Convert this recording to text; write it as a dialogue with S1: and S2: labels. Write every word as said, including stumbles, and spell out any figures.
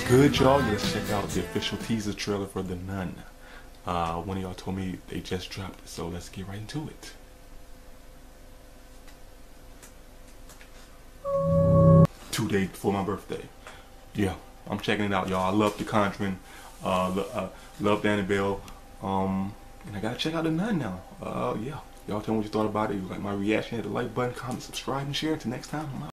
S1: good, y'all? Let's check out the official teaser trailer for the Nun. Uh, one of y'all told me they just dropped it, so let's get right into it. Two days before my birthday. Yeah, I'm checking it out, y'all. I love The Conjuring. Uh, lo uh, love Annabelle. Um, and I gotta check out the Nun now. Uh, yeah. Y'all tell me what you thought about it. You like my reaction, hit the like button, comment, subscribe, and share. Until next time, I'm out.